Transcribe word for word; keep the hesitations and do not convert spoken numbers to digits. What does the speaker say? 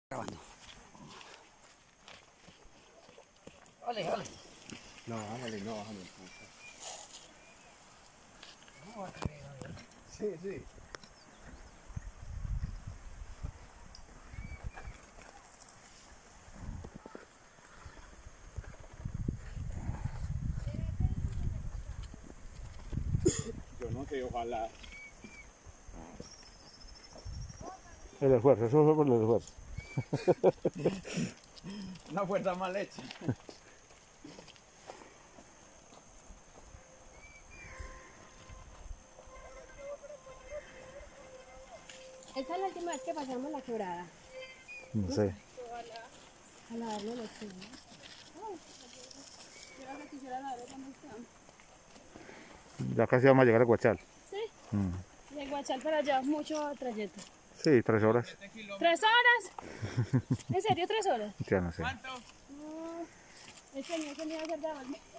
Grabando. Vale, vale. No, bájale, no, bájale. No va a caer, a ver. Sí, sí. Yo no sé, ojalá. El esfuerzo, eso fue por el esfuerzo. Una fuerza mal hecha. Esta es la última vez que pasamos la quebrada. No sé. A la darle los chinos. Quiero que quisiera la ver dónde están. Ya casi vamos a llegar a Guachal. Sí. Mm. De Guachal para allá, mucho trayecto. Sí, tres horas. ¿Tres horas? ¿En serio tres horas? Ya no sé. No, es que no se me iba a hacer de volver.